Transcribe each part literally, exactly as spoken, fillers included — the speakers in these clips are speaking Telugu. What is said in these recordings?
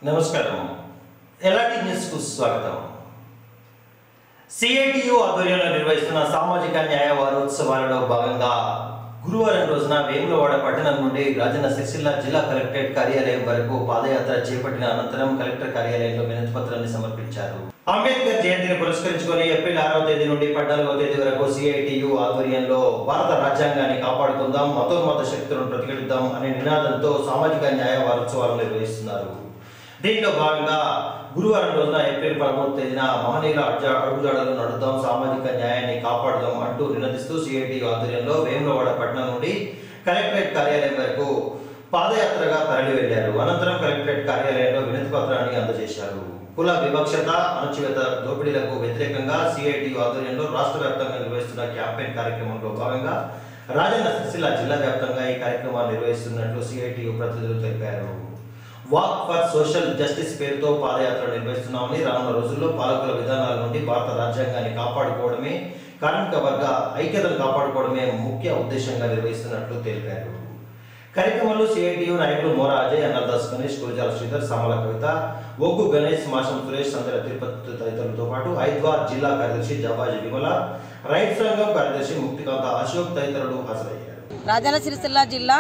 నమస్కారం ఎల్ఆర్టీ న్యూస్ కు స్వాగతం। సిఐటియు ఆధ్వర్యంలో నిర్వహిస్తున్న సామాజిక న్యాయ వారోత్సవాలలో భాగంగా గురువారం రోజున వేములవాడ పట్టణం నుండి రాజన్న సిరిసిల్ల జిల్లా కలెక్టరేట్ కార్యాలయం వరకు పాదయాత్ర చేపట్టిన అనంతరం కలెక్టర్ కార్యాలయంలో వినతి పత్రాన్ని సమర్పించారు। అంబేద్కర్ జయంతిని పురస్కరించుకొని ఏప్రిల్ ఆరవ తేదీ నుండి పద్నాలుగవ తేదీ వరకు సిఐటియు ఆధ్వర్యంలో భారత రాజ్యాంగాన్ని కాపాడుకుందాం, మతోన్మత శక్తులను ప్రతిఘటిద్దాం అనే నినాదంతో సామాజిక న్యాయ వారోత్సవాలు నిర్వహిస్తున్నారు। దీంట్లో భాగంగా గురువారం రోజున ఏప్రిల్ పదమూడవ తేదీన మహనీయుల అడుగుజాడలు నడుద్దాం, సామాజిక న్యాయాన్ని కాపాడుదాం అంటూ నినదిస్తూ సిఐటియు ఆధ్వర్యంలో వేములవాడ పట్టణం నుండి కలెక్టరేట్ కార్యాలయం వరకు పాదయాత్రగా తరలి వెళ్లారు। అనంతరం కలెక్టరేట్ కార్యాలయంలో వినతి పత్రాన్ని అందజేశారు। కుల వివక్షత, అణచివేత దోపిడీలకు వ్యతిరేకంగా సిఐటియు ఆధ్వర్యంలో రాష్ట్ర వ్యాప్తంగా నిర్వహిస్తున్న క్యాంపెయిన్ కార్యక్రమంలో భాగంగా రాజన్న సిరిసిల్ల జిల్లా వ్యాప్తంగా ఈ కార్యక్రమాన్ని నిర్వహిస్తున్నట్లు సిఐటియు ప్రతినిధులు తెలిపారు। వాక్ ఫర్ సోషల్ జస్టిస్ పేరుతో పాదయాత్ర నిర్వహిస్తున్నామని, రానున్న రోజుల్లో పాలకుల విధానాల నుండి భారత రాజ్యాంగాన్ని కాపాడుకోవడమే, కార్మిక వర్గ ఐక్యతను కాపాడుకోవడమే ముఖ్య ఉద్దేశంగా నిర్వహిస్తున్నట్లు తెలిపారు। కార్యక్రమంలో సిఐటియు నాయకులు మోరా అజయ్, అన్నదాస్ గణేష్, గురజాల శ్రీధర్, సమల కవిత, ఒగ్గు గణేష్, మాసం సురేష్, సందర తిరుపతి తదితరులతో పాటు ఐద్వార్ జిల్లా కార్యదర్శి జవాజీ విమల, రైతు సంఘం కార్యదర్శి ముక్తికాంత అశోక్ తదితరులు హాజరయ్యారు। రాజన్న సిరిసిల్ల జిల్లా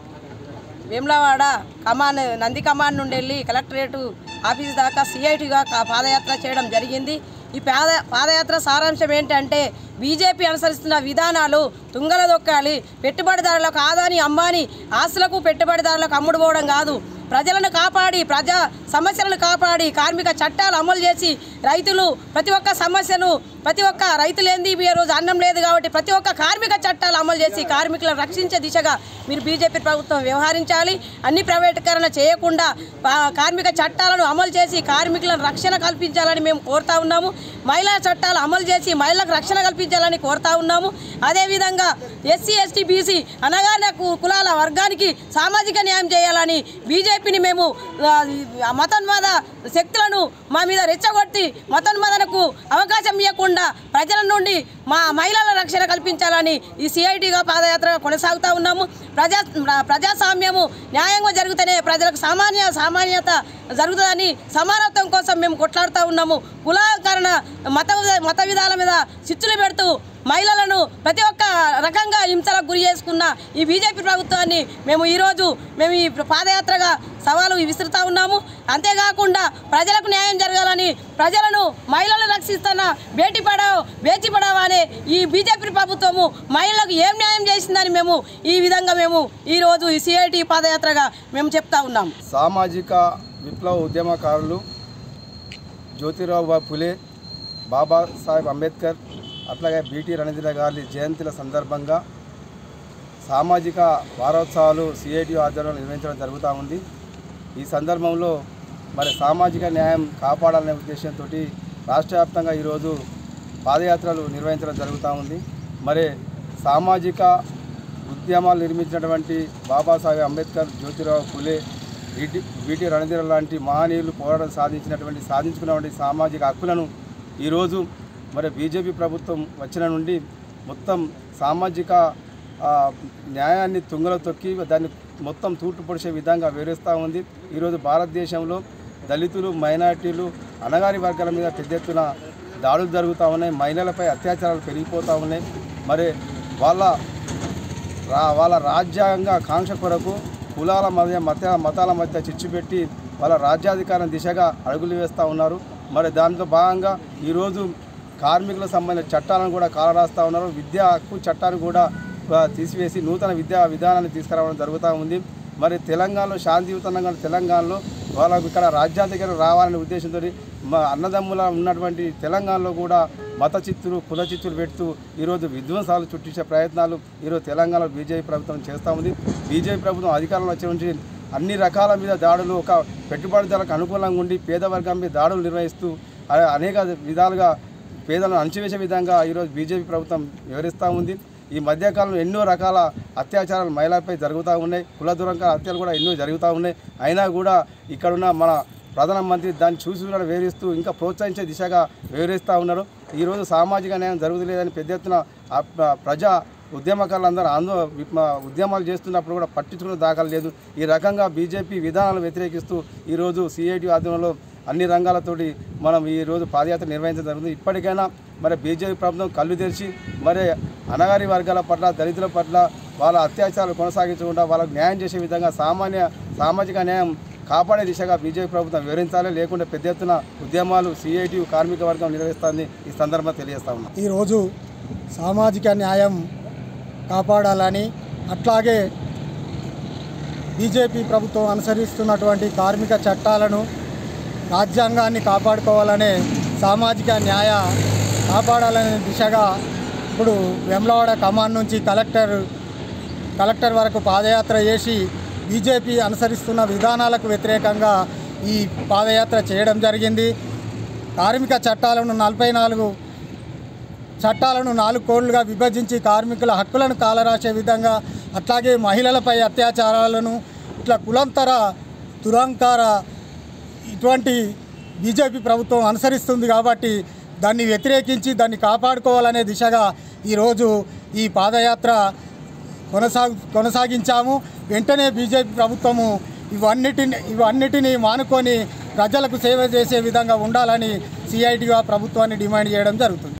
వేములవాడ కమాన్ నంది కమాన్ నుండి వెళ్ళి కలెక్టరేట్ ఆఫీస్ దాకా సిఐటిగా పాదయాత్ర చేయడం జరిగింది। ఈ పాద పాదయాత్ర సారాంశం ఏంటంటే బీజేపీ అనుసరిస్తున్న విధానాలు తుంగల దొక్కాలి, పెట్టుబడిదారులకు ఆదాని అంబానీ ఆస్తులకు పెట్టుబడిదారులకు అమ్ముడుపోవడం కాదు, ప్రజలను కాపాడి ప్రజా సమస్యలను కాపాడి కార్మిక చట్టాలు అమలు చేసి రైతులు ప్రతి ఒక్క సమస్యను ప్రతి ఒక్క రైతు లేనిది ఈ రోజు అన్నం లేదు కాబట్టి ప్రతి ఒక్క కార్మిక చట్టాలు అమలు చేసి కార్మికులను రక్షించే దిశగా మీరు బీజేపీ ప్రభుత్వం వ్యవహరించాలి। అన్ని ప్రైవేటీకరణ చేయకుండా కార్మిక చట్టాలను అమలు చేసి కార్మికులను రక్షణ కల్పించాలని మేము కోరుతా ఉన్నాము। మహిళా చట్టాలు అమలు చేసి మహిళలకు రక్షణ కల్పించాలని కోరుతా ఉన్నాము। అదేవిధంగా ఎస్సీ ఎస్టీ బీసీ అనగానే కులాల వర్గానికి సామాజిక న్యాయం చేయాలని బీజేపీని మేము మతోన్మాద శక్తులను మా మీద రెచ్చగొట్టి మతోన్మాదనకు అవకాశం ఇవ్వకుండా ప్రజల నుండి మా మహిళల రక్షణ కల్పించాలని ఈ సిఐటిగా పాదయాత్ర కొనసాగుతూ ఉన్నాము। ప్రజా ప్రజాస్వామ్యము న్యాయంగా జరిగితేనే ప్రజలకు సామాన్య సామాన్యత జరుగుతుందని సమానత్వం కోసం మేము కొట్లాడుతూ ఉన్నాము। కులాకరణ మత మత విధాల మీద చిచ్చులు పెడుతూ మహిళలను ప్రతి ఒక్క రకంగా హింసలకు గురి చేసుకున్న ఈ బీజేపీ ప్రభుత్వాన్ని మేము ఈరోజు మేము ఈ పాదయాత్రగా సవాలు విసురుతూ ఉన్నాము। అంతేకాకుండా ప్రజలకు న్యాయం జరగాలని, ప్రజలను మహిళలను రక్షిస్తున్న బేటీ పడావో బేటీ పడావో అనే ఈ బీజేపీ ప్రభుత్వము మహిళలకు ఏం న్యాయం చేసిందని మేము ఈ విధంగా మేము ఈరోజు ఈ సిఐటి పాదయాత్రగా మేము చెప్తా ఉన్నాము। సామాజిక విప్లవ ఉద్యమకారులు జ్యోతిరావు ఫులే, బాబాసాహెబ్ అంబేద్కర్, అట్లాగే బీటీ రణజిత్ గారి జయంతుల సందర్భంగా సామాజిక వారోత్సవాలు సిఐటి ఆధ్వర్యంలో నిర్వహించడం జరుగుతూ ఉంది। ఈ సందర్భంలో మరి సామాజిక న్యాయం కాపాడాలనే ఉద్దేశంతో రాష్ట్ర వ్యాప్తంగా ఈరోజు పాదయాత్రలు నిర్వహించడం జరుగుతూ ఉంది। మరి సామాజిక ఉద్యమాలు నిర్మించినటువంటి బాబాసాహెబ్ అంబేద్కర్, జ్యోతిరావు ఫులే, బీటీ బీటీ రణజిత్ లాంటి మహనీయులు పోరాటం సాధించినటువంటి సాధించుకున్నటువంటి సామాజిక హక్కులను ఈరోజు మరి బీజేపీ ప్రభుత్వం వచ్చిన నుండి మొత్తం సామాజిక న్యాయాన్ని తుంగలో తొక్కి దాన్ని మొత్తం తూట్లు పొడిచే విధంగా వివరిస్తూ ఉంది। ఈరోజు భారతదేశంలో దళితులు, మైనార్టీలు, అణగారి వర్గాల మీద పెద్ద ఎత్తున దాడులు జరుగుతూ ఉన్నాయి, మహిళలపై అత్యాచారాలు పెరిగిపోతూ ఉన్నాయి। మరి వాళ్ళ రా వాళ్ళ రాజ్యాంగ కాంక్ష కొరకు కులాల మధ్య మత మతాల మధ్య చిచ్చు పెట్టి వాళ్ళ రాజ్యాధికారం దిశగా అడుగులు వేస్తూ ఉన్నారు। మరి దాంతో భాగంగా ఈరోజు కార్మికులకు సంబంధించిన చట్టాలను కూడా కాలరాస్తూ ఉన్నారు। విద్యా హక్కు చట్టాన్ని కూడా తీసివేసి నూతన విద్యా విధానాన్ని తీసుకురావడం జరుగుతూ ఉంది। మరి తెలంగాణలో శాంతియుతంగా తెలంగాణలో వాళ్ళకు ఇక్కడ రాజ్యాధికారం రావాలనే ఉద్దేశంతో మా అన్నదమ్ముల ఉన్నటువంటి తెలంగాణలో కూడా మత చిత్తులు, కుల చిత్తులు పెడుతూ ఈరోజు విధ్వంసాలు చుట్టించే ప్రయత్నాలు ఈరోజు తెలంగాణలో బీజేపీ ప్రభుత్వం చేస్తూ ఉంది। బీజేపీ ప్రభుత్వం అధికారంలో వచ్చే నుంచి అన్ని రకాల మీద దాడులు, ఒక పెట్టుబడిదారులకు అనుకూలంగా ఉండి పేద వర్గం మీద దాడులు నిర్వహిస్తూ అనేక విధాలుగా పేదలను అణచివేసే విధంగా ఈరోజు బీజేపీ ప్రభుత్వం వివరిస్తూ ఉంది। ఈ మధ్యకాలంలో ఎన్నో రకాల అత్యాచారాలు మహిళలపై జరుగుతూ ఉన్నాయి, కుల దురంక హత్యలు కూడా ఎన్నో జరుగుతూ ఉన్నాయి। అయినా కూడా ఇక్కడున్న మన ప్రధానమంత్రి దాన్ని చూసి కూడా వివరిస్తూ ఇంకా ప్రోత్సహించే దిశగా వివరిస్తూ ఉన్నారు। ఈరోజు సామాజిక న్యాయం జరుగుతులేదని పెద్ద ఎత్తున ప్రజా ఉద్యమకారులందరూ ఆందో ఉద్యమాలు చేస్తున్నప్పుడు కూడా పట్టించుకునే దాఖలు లేదు. ఈ రకంగా బీజేపీ విధానాలను వ్యతిరేకిస్తూ ఈరోజు సిఐటి ఆధ్వర్యంలో అన్ని రంగాలతోటి మనం ఈరోజు పాదయాత్ర నిర్వహించడం జరుగుతుంది. ఇప్పటికైనా మరి బీజేపీ ప్రభుత్వం కళ్ళు తెరిచి మరి అనగారి వర్గాల పట్ల, దళితుల పట్ల వాళ్ళ అత్యాచారాలు కొనసాగించకుండా వాళ్ళకు న్యాయం చేసే విధంగా సామాన్య సామాజిక న్యాయం కాపాడే దిశగా బీజేపీ ప్రభుత్వం వివరించాలి. లేకుంటే పెద్ద ఎత్తున ఉద్యమాలు సిఐటి కార్మిక వర్గం నిర్వహిస్తుందని ఈ సందర్భంగా తెలియజేస్తా ఉన్నాం. ఈరోజు సామాజిక న్యాయం కాపాడాలని, అట్లాగే బీజేపీ ప్రభుత్వం అనుసరిస్తున్నటువంటి కార్మిక చట్టాలను, రాజ్యాంగాన్ని కాపాడుకోవాలనే సామాజిక న్యాయ కాపాడాలనే దిశగా ఇప్పుడు వేములవాడ కమాన్ నుంచి కలెక్టర్ కలెక్టర్ వరకు పాదయాత్ర చేసి బీజేపీ అనుసరిస్తున్న విధానాలకు వ్యతిరేకంగా ఈ పాదయాత్ర చేయడం జరిగింది. కార్మిక చట్టాలను నలభై నాలుగు చట్టాలను నాలుగు కోడ్లుగా విభజించి కార్మికుల హక్కులను కాలరాసే విధంగా, అట్లాగే మహిళలపై అత్యాచారాలను, ఇట్లా కులంతర దురంకార ఇటువంటి బీజేపీ ప్రభుత్వం అనుసరిస్తుంది కాబట్టి దాన్ని వ్యతిరేకించి దాన్ని కాపాడుకోవాలనే దిశగా ఈరోజు ఈ పాదయాత్ర కొనసాగు కొనసాగించాము. వెంటనే బీజేపీ ప్రభుత్వము ఇవన్నిటిని ఇవన్నిటిని మానుకొని ప్రజలకు సేవ చేసే విధంగా ఉండాలని సిఐటిగా ప్రభుత్వాన్ని డిమాండ్ చేయడం జరుగుతుంది.